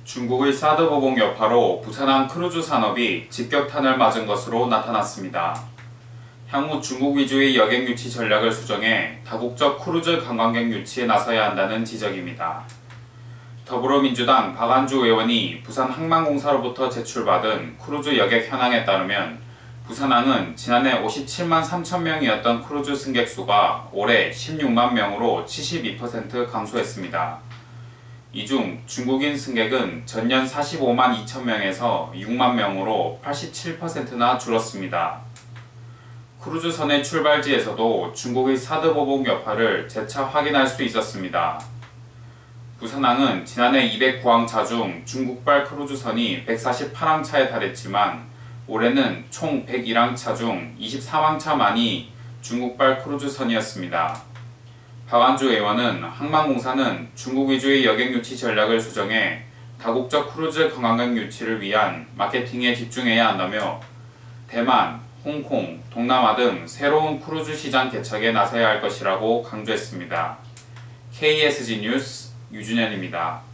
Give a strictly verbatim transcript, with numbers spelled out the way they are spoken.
중국의 사드 보복 여파로 부산항 크루즈 산업이 직격탄을 맞은 것으로 나타났습니다. 향후 중국 위주의 여객 유치 전략을 수정해 다국적 크루즈 관광객 유치에 나서야 한다는 지적입니다. 더불어민주당 박안주 의원이 부산항만공사로부터 제출받은 크루즈 여객 현황에 따르면 부산항은 지난해 오십칠만 삼천 명이었던 크루즈 승객 수가 올해 십육만 명으로 칠십이 퍼센트 감소했습니다. 이 중 중국인 승객은 전년 사십오만 이천 명에서 육만 명으로 팔십칠 퍼센트나 줄었습니다. 크루즈선의 출발지에서도 중국의 사드 보복 여파를 재차 확인할 수 있었습니다. 부산항은 지난해 이백구 항차 중 중국발 크루즈선이 백사십팔 항차에 달했지만 올해는 총 백일 항차 중 이십삼 항차만이 중국발 크루즈선이었습니다. 박안주 의원은 항만공사는 중국 위주의 여객 유치 전략을 수정해 다국적 크루즈 관광객 유치를 위한 마케팅에 집중해야 한다며 대만, 홍콩, 동남아 등 새로운 크루즈 시장 개척에 나서야 할 것이라고 강조했습니다. 케이에스지 뉴스 유준현입니다.